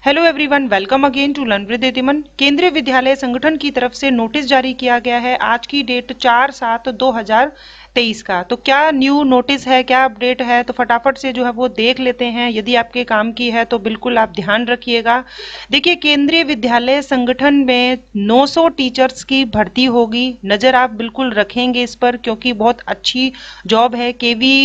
Hello everyone, welcome again to learn with एतिमन। केंद्रीय विद्यालय संगठन की तरफ से नोटिस जारी किया गया है। आज की डेट 4/7/2023 का। तो क्या न्यू नोटिस है, क्या अपडेट है, तो फटाफट से जो है वो देख लेते हैं। यदि आपके काम की है तो बिल्कुल आप ध्यान रखिएगा। देखिए, केंद्रीय विद्यालय संगठन में 900 टीचर्स की भर्ती होगी। नज़र आप बिल्कुल रखेंगे इस पर, क्योंकि बहुत अच्छी जॉब है। केवी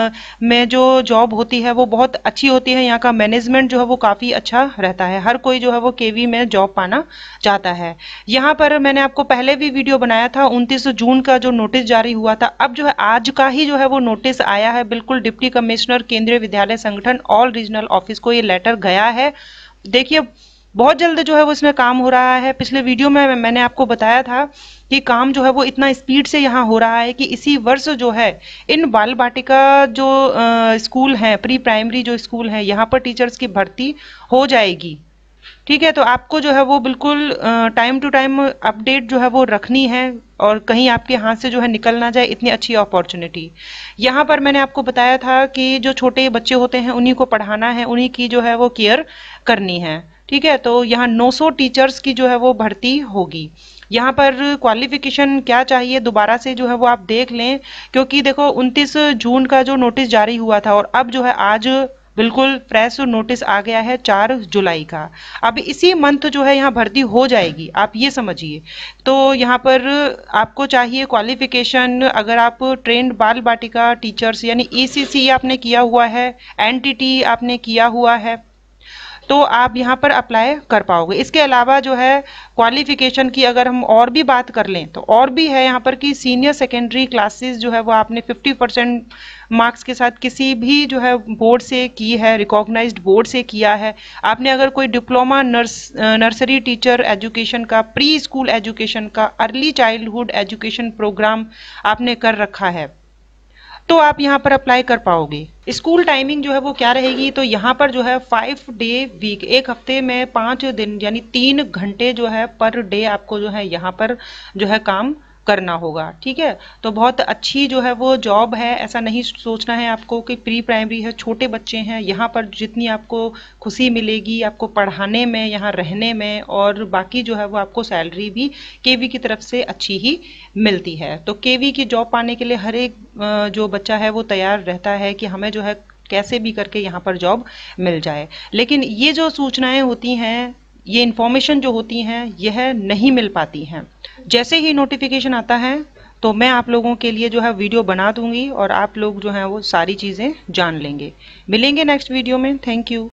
में जो जॉब होती है वो बहुत अच्छी होती है। यहाँ का मैनेजमेंट जो है वो काफ़ी अच्छा रहता है। हर कोई जो है वो केवी में जॉब पाना चाहता है। यहाँ पर मैंने आपको पहले भी वीडियो बनाया था, 29 जून का जो नोटिस जारी हुआ था। अब जो है आज का ही जो है वो नोटिस आया है। बिल्कुल डिप्टी कमिश्नर केंद्रीय विद्यालय संगठन ऑल रीजनल ऑफिस को ये लेटर गया है। देखिए, बहुत जल्द जो है वो इसमें काम हो रहा है। पिछले वीडियो में मैंने आपको बताया था कि काम जो है वो इतना स्पीड से यहाँ हो रहा है कि इसी वर्ष जो है इन बाल बाटिका जो स्कूल हैं, प्री प्राइमरी जो स्कूल हैं, यहाँ पर टीचर्स की भर्ती हो जाएगी। ठीक है, तो आपको जो है वो बिल्कुल टाइम टू टाइम अपडेट जो है वो रखनी है, और कहीं आपके हाथ से जो है निकल ना जाए इतनी अच्छी अपॉर्चुनिटी। यहाँ पर मैंने आपको बताया था कि जो छोटे बच्चे होते हैं उन्हीं को पढ़ाना है, उन्हीं की जो है वो केयर करनी है। ठीक है, तो यहाँ 900 टीचर्स की जो है वो भर्ती होगी। यहाँ पर क्वालिफिकेशन क्या चाहिए दोबारा से जो है वो आप देख लें, क्योंकि देखो 29 जून का जो नोटिस जारी हुआ था और अब जो है आज बिल्कुल फ्रेश नोटिस आ गया है 4 जुलाई का। अब इसी मंथ जो है यहाँ भर्ती हो जाएगी, आप ये समझिए। तो यहाँ पर आपको चाहिए क्वालिफिकेशन, अगर आप ट्रेंड बाल बाटिका टीचर्स यानी ईसीसी आपने किया हुआ है, एनटीटी आपने किया हुआ है, तो आप यहाँ पर अप्लाई कर पाओगे। इसके अलावा जो है क्वालिफिकेशन की अगर हम और भी बात कर लें तो और भी है यहाँ पर कि सीनियर सेकेंडरी क्लासेस जो है वो आपने 50% मार्क्स के साथ किसी भी जो है बोर्ड से की है, रिकॉग्नाइज्ड बोर्ड से किया है। आपने अगर कोई डिप्लोमा नर्सरी टीचर एजुकेशन का, प्री स्कूल एजुकेशन का, अर्ली चाइल्डहुड एजुकेशन प्रोग्राम आपने कर रखा है, तो आप यहाँ पर अप्लाई कर पाओगे। स्कूल टाइमिंग जो है वो क्या रहेगी, तो यहाँ पर जो है 5 डे वीक, एक हफ्ते में 5 दिन यानी 3 घंटे जो है पर डे आपको जो है यहाँ पर जो है काम करना होगा। ठीक है, तो बहुत अच्छी जो है वो जॉब है। ऐसा नहीं सोचना है आपको कि प्री प्राइमरी है, छोटे बच्चे हैं। यहाँ पर जितनी आपको खुशी मिलेगी आपको पढ़ाने में, यहाँ रहने में, और बाकी जो है वो आपको सैलरी भी केवी की तरफ से अच्छी ही मिलती है। तो केवी की जॉब पाने के लिए हर एक जो बच्चा है वो तैयार रहता है कि हमें जो है कैसे भी करके यहाँ पर जॉब मिल जाए। लेकिन ये जो सूचनाएं होती हैं, ये इन्फॉर्मेशन जो होती हैं, यह नहीं मिल पाती हैं। जैसे ही नोटिफिकेशन आता है तो मैं आप लोगों के लिए जो है वीडियो बना दूंगी और आप लोग जो है वो सारी चीज़ें जान लेंगे। मिलेंगे नेक्स्ट वीडियो में। Thank you.